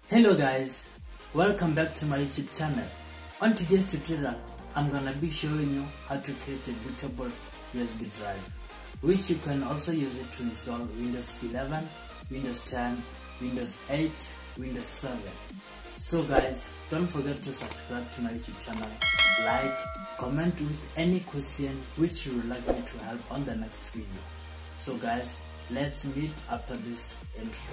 Hello guys, welcome back to my YouTube channel. On today's tutorial, I'm gonna be showing you how to create a bootable USB drive, which you can also use it to install Windows 11, Windows 10, Windows 8, Windows 7. So guys, don't forget to subscribe to my YouTube channel, like, comment with any question which you would like me to help on the next video. So guys, let's meet after this intro.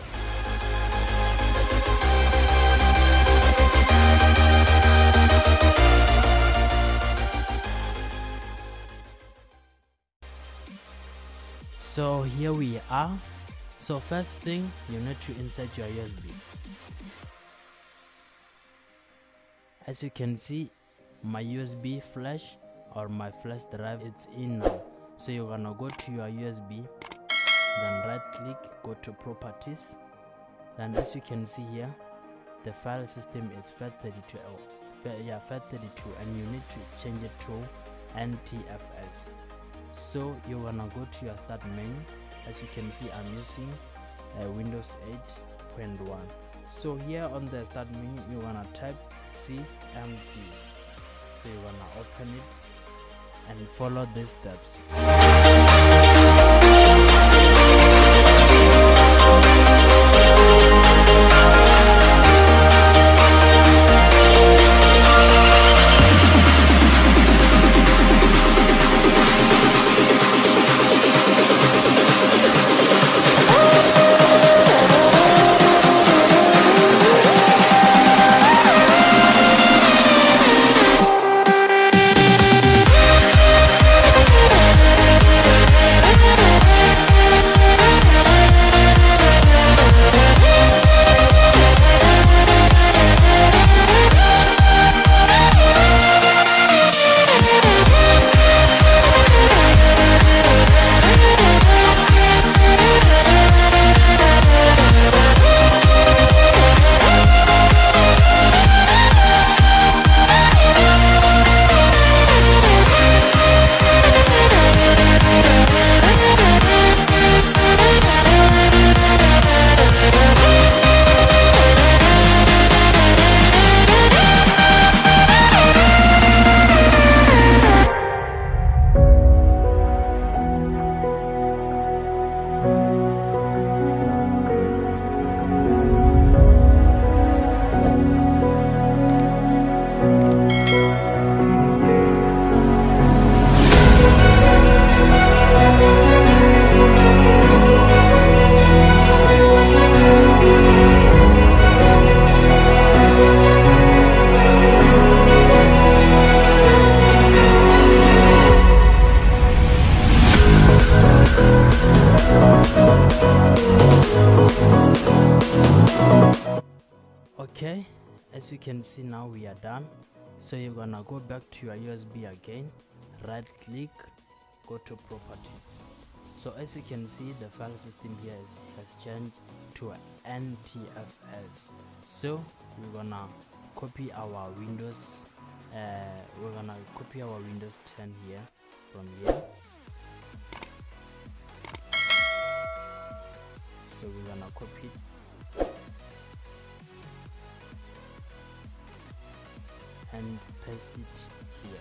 So here we are. So first thing, you need to insert your USB. As you can see, my USB flash or my flash drive, it's in now. So you're gonna go to your USB, then right click, go to properties. Then as you can see here, the file system is FAT32, FAT32, and you need to change it to NTFS. So you're gonna go to your start menu. As you can see, I'm using Windows 8.1. So here on the start menu, you're gonna type CMD. So you're gonna open it and follow these steps. Okay, as you can see, now we are done. So you're gonna go back to your USB again, right click, go to properties. So as you can see, the file system here has changed to NTFS. So we're gonna copy our Windows 10 here from here. So we're gonna copy it and paste it here.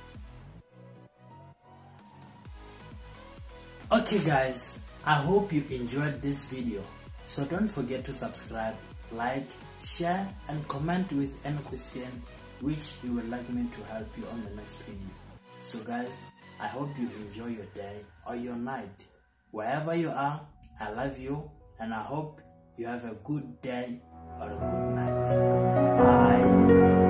Okay guys, I hope you enjoyed this video. So don't forget to subscribe, like, share and comment with any question which you would like me to help you on the next video. So guys, I hope you enjoy your day or your night. Wherever you are, I love you and I hope you have a good day or a good night. Bye.